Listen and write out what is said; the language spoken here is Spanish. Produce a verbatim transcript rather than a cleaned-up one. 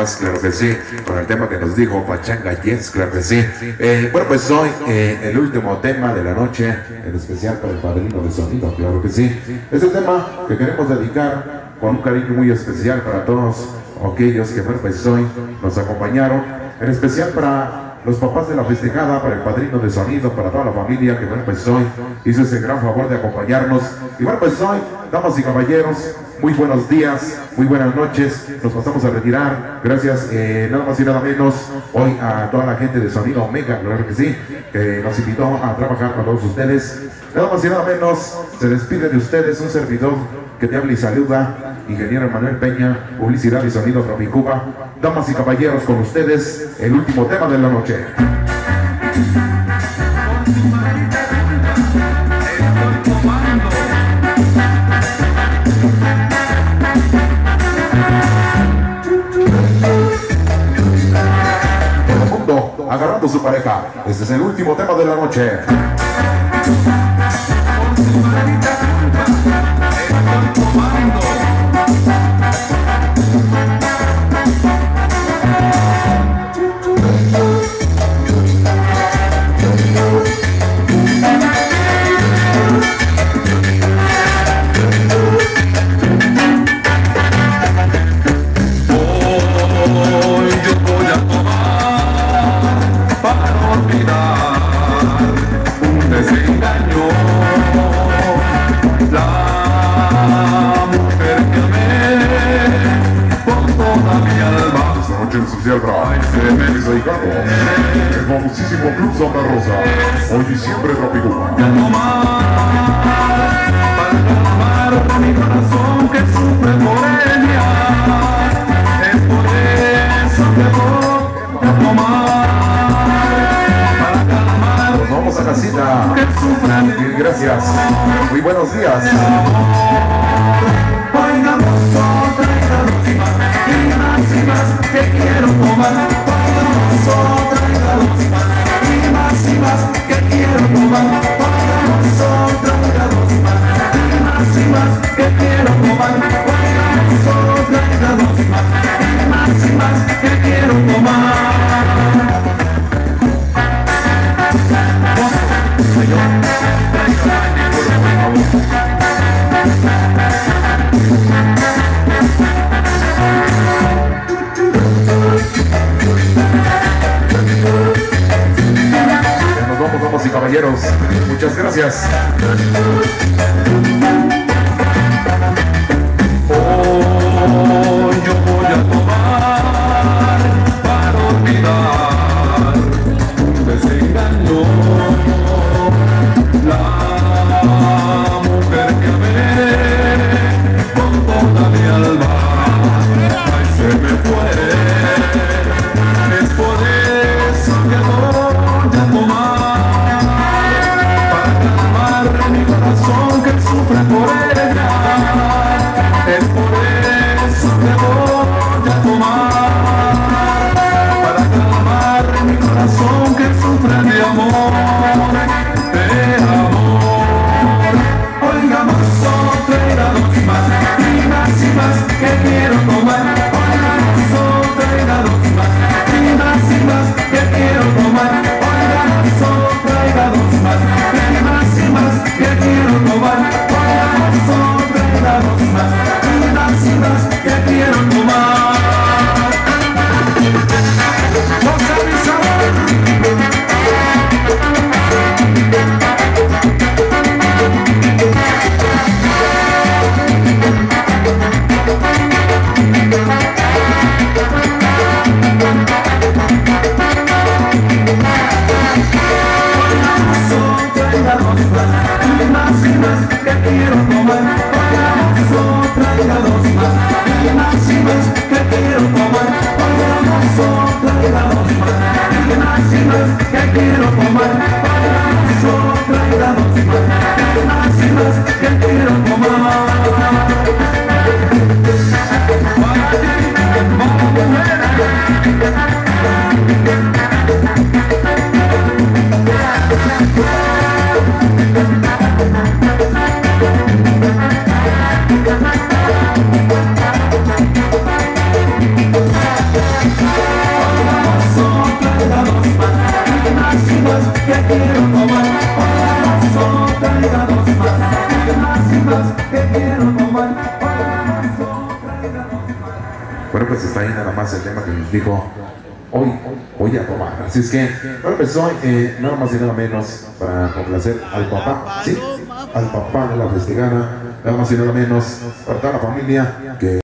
más, claro que sí, con el tema que nos dijo Pachanga Yes, claro que sí. Eh, bueno, pues hoy eh, el último tema de la noche, en especial para el padrino de sonido, claro que sí. Es el tema que queremos dedicar con un cariño muy especial para todos aquellos que, bueno, pues hoy nos acompañaron, en especial para los papás de la festejada, para el padrino de sonido, para toda la familia que, bueno, pues hoy hizo ese gran favor de acompañarnos. Y bueno, pues hoy, damas y caballeros, muy buenos días, muy buenas noches, nos pasamos a retirar. Gracias, eh, nada más y nada menos, hoy a toda la gente de Sonido Omega, claro que sí, que nos invitó a trabajar con todos ustedes. Nada más y nada menos, se despide de ustedes un servidor que te habla y saluda, ingeniero Manuel Peña, publicidad y sonido Tropicuba. Damas y caballeros, con ustedes, el último tema de la noche. Todo el mundo agarrando su pareja. Este es el último tema de la noche. Especial para mis dedicados, el famosísimo Club Santa Rosa, hoy diciembre Tropicuba. Para calmar mi corazón que sufre por ella, es por eso que voy a tomar. Para calmar, nos vamos a casita. Que sufre. Mil gracias. Muy buenos días. Oigamos otra y la última, y más y más que quiero tomar. Oigamos otra y la última, y más y más que quiero tomar. Oigamos otra y la última, y más y más que quiero tomar. Oigamos otra y la última, y más y más que quiero tomar. Señor, traiga el por favor. Nos vamos, damas y caballeros. Muchas gracias. Hoy yo voy a tomar para olvidar un desengaño. La mujer que amé con toda mi alma, ay, se me fue. Es por eso que voy a tomar, para calmar mi corazón que sufre por ella. Es por eso que voy a tomar, para calmar mi corazón que sufre de amor, de amor. Oigamos otra y la dos más, y más y más que quiero tomar. Oigamos otra y la dos más, y más y más que quiero tomar. Oigamos otra y la dos más, y más y más que quiero tomar. Oigamos otra y la dos más, y más y más que quiero tomar. ¡Cosa mi sabor! Más y más que quiero tomar. Oigamos otra y la dos más, y más y más que quiero tomar. Oigamos otra y la dos más, y más y más que quiero tomar. Oigamos otra y la dos más, y más y más que quiero tomar. Para ti, mujer. We'll be right back. Bueno, pues está ahí nada más el tema que nos dijo, hoy voy a tomar. Así es que, bueno, pues hoy, eh, nada más y nada menos, para complacer al papá, ¿sí? Al papá de la festejada, nada más y nada menos, para toda la familia que...